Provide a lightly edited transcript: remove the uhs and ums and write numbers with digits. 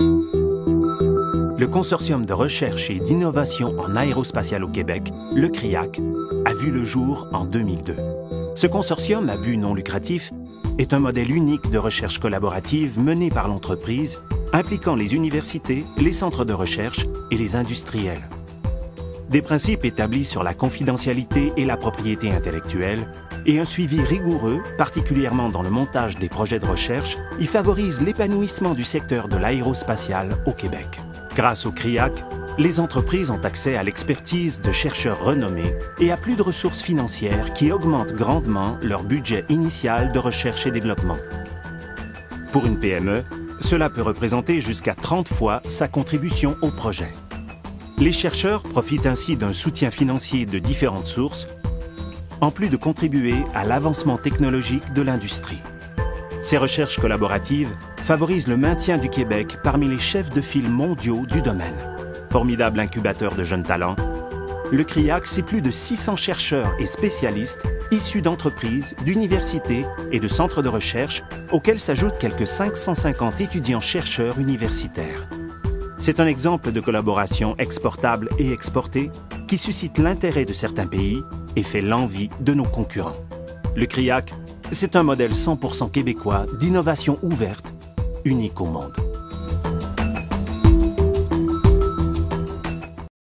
Le Consortium de recherche et d'innovation en aérospatiale au Québec, le CRIAC, a vu le jour en 2002. Ce consortium à but non lucratif est un modèle unique de recherche collaborative mené par l'entreprise, impliquant les universités, les centres de recherche et les industriels. Des principes établis sur la confidentialité et la propriété intellectuelle et un suivi rigoureux, particulièrement dans le montage des projets de recherche, y favorisent l'épanouissement du secteur de l'aérospatiale au Québec. Grâce au CRIAC, les entreprises ont accès à l'expertise de chercheurs renommés et à plus de ressources financières qui augmentent grandement leur budget initial de recherche et développement. Pour une PME, cela peut représenter jusqu'à 30 fois sa contribution au projet. Les chercheurs profitent ainsi d'un soutien financier de différentes sources, en plus de contribuer à l'avancement technologique de l'industrie. Ces recherches collaboratives favorisent le maintien du Québec parmi les chefs de file mondiaux du domaine. Formidable incubateur de jeunes talents, le CRIAC, c'est plus de 600 chercheurs et spécialistes issus d'entreprises, d'universités et de centres de recherche, auxquels s'ajoutent quelques 550 étudiants-chercheurs universitaires. C'est un exemple de collaboration exportable et exportée qui suscite l'intérêt de certains pays et fait l'envie de nos concurrents. Le CRIAC, c'est un modèle 100% québécois d'innovation ouverte, unique au monde.